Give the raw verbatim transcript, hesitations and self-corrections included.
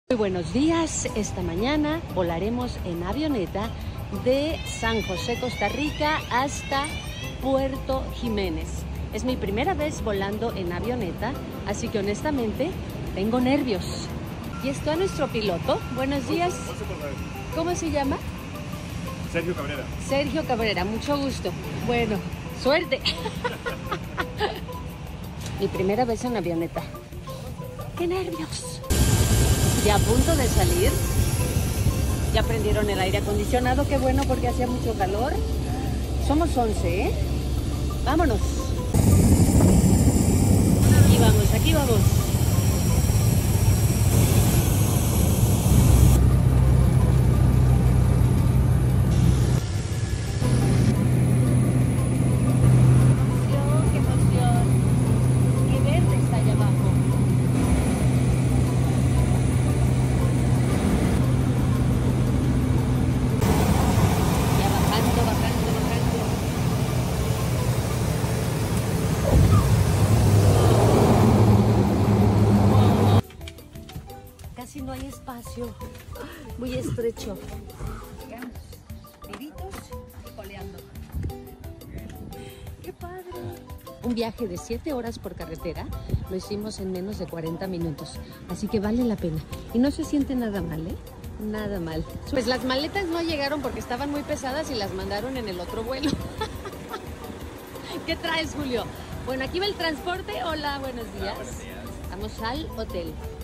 Muy buenos días, esta mañana volaremos en avioneta de San José, Costa Rica hasta Puerto Jiménez. Es mi primera vez volando en avioneta, así que honestamente tengo nervios. Y está nuestro piloto. Buenos días. ¿Cómo se llama? Sergio Cabrera. Sergio Cabrera, mucho gusto. Bueno, suerte. Mi primera vez en avioneta. ¡Qué nervios! Ya a punto de salir. Ya prendieron el aire acondicionado, qué bueno porque hacía mucho calor. Somos once, ¿eh? Vámonos. Aquí vamos, aquí vamos. Qué emoción, qué emoción. Qué verde está allá abajo. Bajando, bajando, bajando. Casi no hay espacio, muy estrecho. Llegamos vivitos y coleando. ¡Qué padre! Un viaje de siete horas por carretera lo hicimos en menos de cuarenta minutos, así que vale la pena. Y no se siente nada mal, ¿eh? Nada mal. Pues las maletas no llegaron porque estaban muy pesadas y las mandaron en el otro vuelo. ¿Qué traes, Julio? Bueno, aquí va el transporte. Hola, buenos días. Hola, buenos días. Vamos al hotel.